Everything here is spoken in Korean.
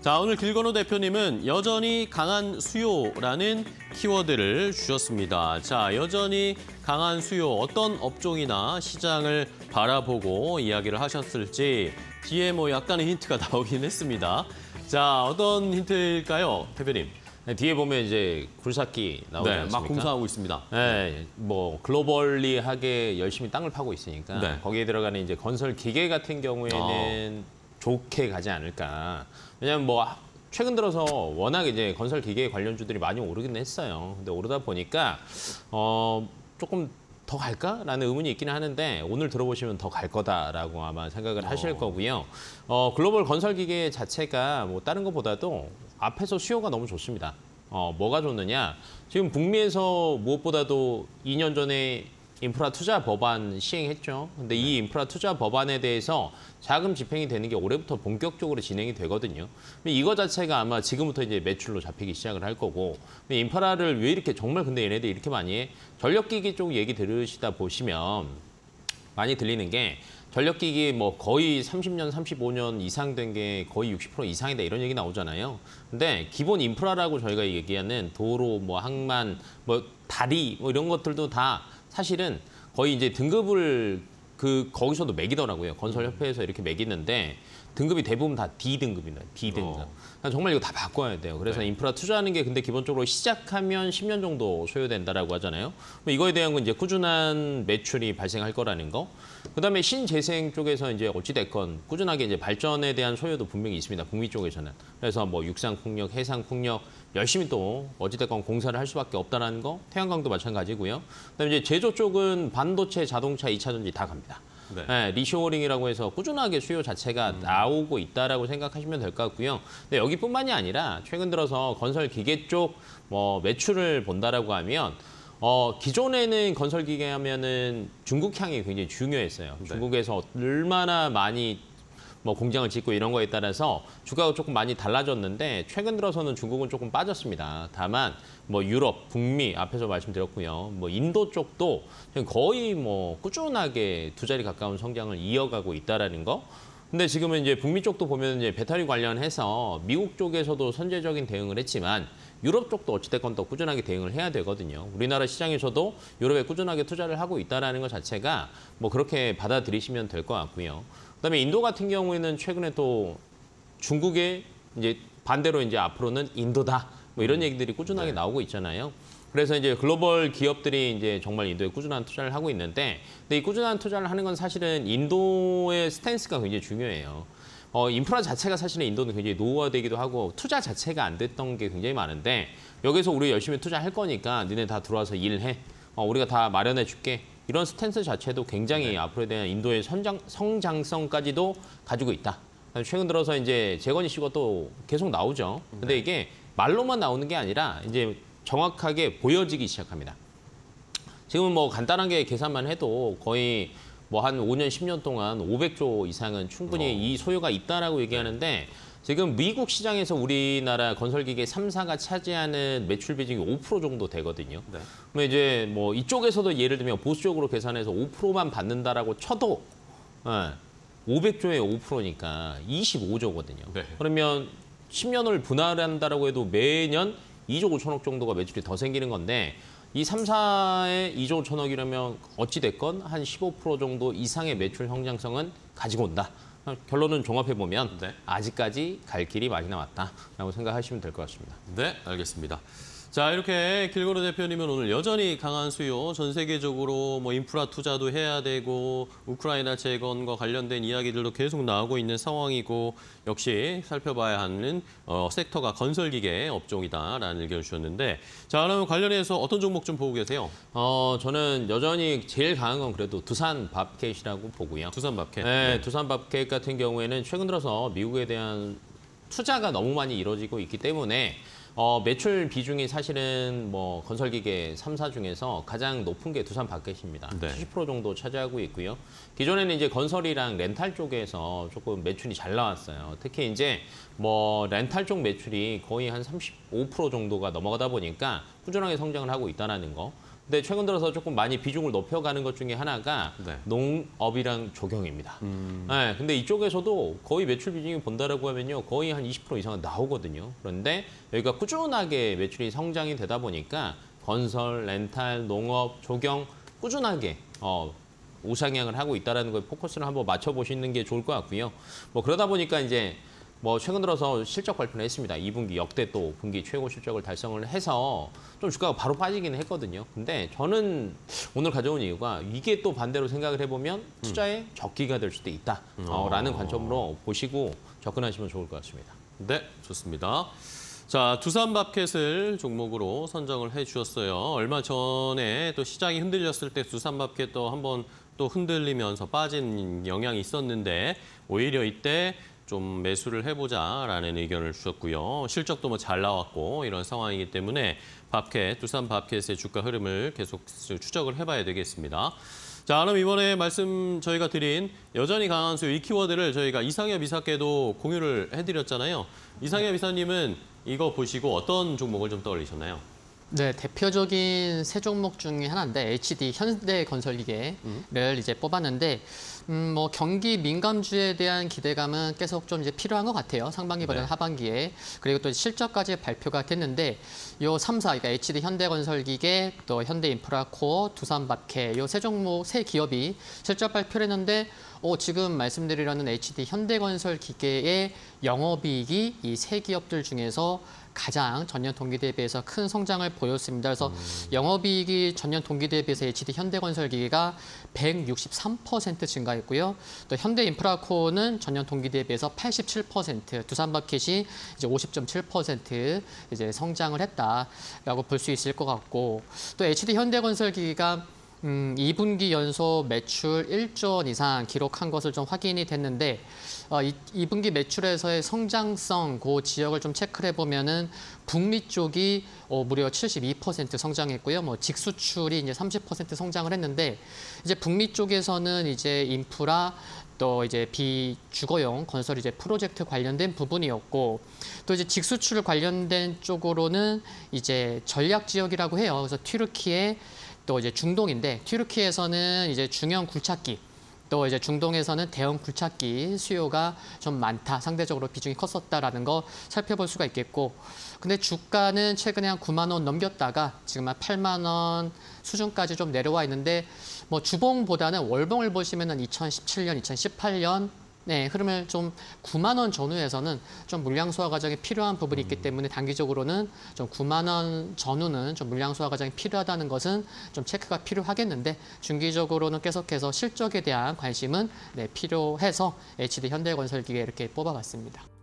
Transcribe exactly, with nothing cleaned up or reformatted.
자, 오늘 길건우 대표님은 여전히 강한 수요라는 키워드를 주셨습니다. 자, 여전히 강한 수요, 어떤 업종이나 시장을 바라보고 이야기를 하셨을지 뒤에 뭐 약간의 힌트가 나오긴 했습니다. 자, 어떤 힌트일까요, 대표님? 네, 뒤에 보면 이제 굴삭기 나오지 네, 않습니까? 막 공사하고 있습니다. 네, 뭐 글로벌리하게 열심히 땅을 파고 있으니까 네. 거기에 들어가는 이제 건설 기계 같은 경우에는 아. 좋게 가지 않을까. 왜냐하면 뭐 최근 들어서 워낙 이제 건설 기계 관련주들이 많이 오르긴 했어요. 근데 오르다 보니까 어 조금 더 갈까라는 의문이 있기는 하는데 오늘 들어보시면 더 갈 거다라고 아마 생각을 하실 어. 거고요. 어, 글로벌 건설 기계 자체가 뭐 다른 것보다도 앞에서 수요가 너무 좋습니다. 어, 뭐가 좋느냐? 지금 북미에서 무엇보다도 이 년 전에 인프라 투자 법안 시행했죠. 근데 이 인프라 투자 법안에 대해서 자금 집행이 되는 게 올해부터 본격적으로 진행이 되거든요. 이거 자체가 아마 지금부터 이제 매출로 잡히기 시작을 할 거고. 인프라를 왜 이렇게 정말 근데 얘네들이 이렇게 많이 해? 전력기기 쪽 얘기 들으시다 보시면 많이 들리는 게 전력기기 뭐 거의 삼십 년, 삼십오 년 이상 된 게 거의 육십 퍼센트 이상이다 이런 얘기 나오잖아요. 근데 기본 인프라라고 저희가 얘기하는 도로, 뭐 항만, 뭐 다리 뭐 이런 것들도 다 사실은 거의 이제 등급을 그 거기서도 매기더라고요. 건설협회에서 이렇게 매기는데 등급이 대부분 다 디 등급입니다. 디 등급. 어. 정말 이거 다 바꿔야 돼요. 그래서 네. 인프라 투자하는 게 근데 기본적으로 시작하면 십 년 정도 소요된다라고 하잖아요. 이거에 대한 건 이제 꾸준한 매출이 발생할 거라는 거. 그다음에 신재생 쪽에서 이제 어찌됐건 꾸준하게 이제 발전에 대한 소요도 분명히 있습니다. 북미 쪽에서는. 그래서 뭐 육상풍력, 해상풍력 열심히 또 어찌됐건 공사를 할 수밖에 없다라는 거. 태양광도 마찬가지고요. 그다음에 이제 제조 쪽은 반도체, 자동차, 이차 전지 다 갑니다. 네. 네, 리쇼어링이라고 해서 꾸준하게 수요 자체가 음. 나오고 있다라고 생각하시면 될 것 같고요. 근데 여기뿐만이 아니라 최근 들어서 건설 기계 쪽 뭐 매출을 본다라고 하면 어, 기존에는 건설 기계 하면은 중국 향이 굉장히 중요했어요. 네. 중국에서 얼마나 많이 뭐 공장을 짓고 이런 거에 따라서 주가가 조금 많이 달라졌는데 최근 들어서는 중국은 조금 빠졌습니다. 다만 뭐 유럽, 북미 앞에서 말씀드렸고요. 뭐 인도 쪽도 거의 뭐 꾸준하게 두 자리 가까운 성장을 이어가고 있다라는 거. 근데 지금은 이제 북미 쪽도 보면 이제 배터리 관련해서 미국 쪽에서도 선제적인 대응을 했지만 유럽 쪽도 어찌됐건 더 꾸준하게 대응을 해야 되거든요. 우리나라 시장에서도 유럽에 꾸준하게 투자를 하고 있다라는 것 자체가 뭐 그렇게 받아들이시면 될 것 같고요. 그다음에 인도 같은 경우에는 최근에 또 중국의 이제 반대로 이제 앞으로는 인도다 뭐 이런 얘기들이 꾸준하게 네. 나오고 있잖아요. 그래서 이제 글로벌 기업들이 이제 정말 인도에 꾸준한 투자를 하고 있는데, 근데 이 꾸준한 투자를 하는 건 사실은 인도의 스탠스가 굉장히 중요해요. 어, 인프라 자체가 사실은 인도는 굉장히 노후화되기도 하고 투자 자체가 안 됐던 게 굉장히 많은데 여기서 우리 열심히 투자할 거니까 니네 다 들어와서 일해. 어, 우리가 다 마련해 줄게. 이런 스탠스 자체도 굉장히 네. 앞으로에 대한 인도의 선장, 성장성까지도 가지고 있다. 최근 들어서 이제 재건 이슈가 또 계속 나오죠. 근데 네. 이게 말로만 나오는 게 아니라 이제 정확하게 보여지기 시작합니다. 지금은 뭐 간단하게 계산만 해도 거의 뭐 한 오 년, 십 년 동안 오백조 이상은 충분히 어. 이 소요가 있다라고 얘기하는데 지금 미국 시장에서 우리나라 건설기계 삼 사가 차지하는 매출 비중이 오 퍼센트 정도 되거든요. 네. 그러면 이제 뭐 이쪽에서도 예를 들면 보수적으로 계산해서 오 퍼센트만 받는다라고 쳐도 네, 오백조에 오 퍼센트니까 이십오조거든요. 네. 그러면 십 년을 분할한다라고 해도 매년 이조 오천억 정도가 매출이 더 생기는 건데 이 삼 사의 이조 오천억이라면 어찌됐건 한 십오 퍼센트 정도 이상의 매출 성장성은 가지고 온다. 결론은 종합해보면 네. 아직까지 갈 길이 많이 남았다라고 생각하시면 될 것 같습니다. 네, 알겠습니다. 자, 이렇게 길건우 대표님은 오늘 여전히 강한 수요, 전 세계적으로 뭐 인프라 투자도 해야 되고 우크라이나 재건과 관련된 이야기들도 계속 나오고 있는 상황이고 역시 살펴봐야 하는 어, 섹터가 건설기계 업종이다라는 의견을 주셨는데 자, 그러면 관련해서 어떤 종목 좀 보고 계세요? 어, 저는 여전히 제일 강한 건 그래도 두산 밥캣이라고 보고요. 두산 밥캣. 네, 네. 두산 밥캣 같은 경우에는 최근 들어서 미국에 대한 투자가 너무 많이 이루어지고 있기 때문에 어, 매출 비중이 사실은 뭐 건설기계 삼 사 중에서 가장 높은 게 두산 밥캣입니다. 네. 칠십 퍼센트 정도 차지하고 있고요. 기존에는 이제 건설이랑 렌탈 쪽에서 조금 매출이 잘 나왔어요. 특히 이제 뭐 렌탈 쪽 매출이 거의 한 삼십오 퍼센트 정도가 넘어가다 보니까 꾸준하게 성장을 하고 있다는 거. 근데 최근 들어서 조금 많이 비중을 높여가는 것 중에 하나가 네. 농업이랑 조경입니다. 음. 네, 근데 이쪽에서도 거의 매출 비중이 본다라고 하면요, 거의 한 이십 퍼센트 이상은 나오거든요. 그런데 여기가 꾸준하게 매출이 성장이 되다 보니까 건설, 렌탈, 농업, 조경 꾸준하게 어, 우상향을 하고 있다는 거에 포커스를 한번 맞춰보시는 게 좋을 것 같고요. 뭐 그러다 보니까 이제 뭐 최근 들어서 실적 발표를 했습니다. 이 분기 역대 또 분기 최고 실적을 달성을 해서 좀 주가가 바로 빠지기는 했거든요. 근데 저는 오늘 가져온 이유가 이게 또 반대로 생각을 해보면 투자의 적기가 될 수도 있다라는 관점으로 보시고 접근하시면 좋을 것 같습니다. 네, 좋습니다. 자, 두산마켓을 종목으로 선정을 해주셨어요. 얼마 전에 또 시장이 흔들렸을 때 두산마켓 또 한번 또 흔들리면서 빠진 영향이 있었는데 오히려 이때 좀 매수를 해보자라는 의견을 주셨고요. 실적도 뭐 잘 나왔고 이런 상황이기 때문에 밥켓, 두산 밥켓의 주가 흐름을 계속 추적을 해봐야 되겠습니다. 자, 그럼 이번에 말씀 저희가 드린 여전히 강한 수요 이 키워드를 저희가 이상엽 이사께도 공유를 해드렸잖아요. 이상엽 이사님은 이거 보시고 어떤 종목을 좀 떠올리셨나요? 네, 대표적인 세 종목 중에 하나인데 에이치디 현대건설기계를 음. 이제 뽑았는데 음, 뭐 경기 민감주에 대한 기대감은 계속 좀 이제 필요한 것 같아요. 상반기보다는 네. 하반기에. 그리고 또 실적까지 발표가 됐는데 요 삼 사, 그러니까 에이치디 현대건설기계, 또 현대인프라코어, 두산밥캐 요 세 종목, 세 기업이 실적 발표를 했는데 어, 지금 말씀드리려는 에이치디 현대건설기계의 영업이익이 이 세 기업들 중에서 가장 전년 동기 대비해서 큰 성장을 보였습니다. 그래서 음. 영업이익이 전년 동기 대비해서 에이치디 현대건설기계가 백육십삼 퍼센트 증가했고요. 또 현대인프라코어는 전년 동기 대비해서 팔십칠 퍼센트, 두산밥켓이 이제 오십 점 칠 퍼센트 이제 성장을 했다라고 볼 수 있을 것 같고, 또 에이치디 현대건설기계가 음, 이 분기 연속 매출 일조 원 이상 기록한 것을 좀 확인이 됐는데 어, 이, 이 분기 매출에서의 성장성 그 지역을 좀 체크를 해보면은 북미 쪽이 어, 무려 칠십이 퍼센트 성장했고요. 뭐 직수출이 이제 삼십 퍼센트 성장을 했는데 이제 북미 쪽에서는 이제 인프라 또 이제 비주거용 건설 이제 프로젝트 관련된 부분이었고, 또 이제 직수출 관련된 쪽으로는 이제 전략 지역이라고 해요. 그래서 튀르키예 또 이제 중동인데 튀르키예에서는 이제 중형 굴착기, 또 이제 중동에서는 대형 굴착기 수요가 좀 많다, 상대적으로 비중이 컸었다라는 거 살펴볼 수가 있겠고, 근데 주가는 최근에 한 구만 원 넘겼다가 지금 한 팔만 원 수준까지 좀 내려와 있는데 뭐 주봉보다는 월봉을 보시면은 이천십칠 년, 이천십팔 년 네, 흐름을 좀 구만 원 전후에서는 좀 물량 소화 과정이 필요한 부분이 있기 때문에 단기적으로는 좀 구만 원 전후는 좀 물량 소화 과정이 필요하다는 것은 좀 체크가 필요하겠는데 중기적으로는 계속해서 실적에 대한 관심은 네, 필요해서 에이치디 현대건설기계 이렇게 뽑아봤습니다.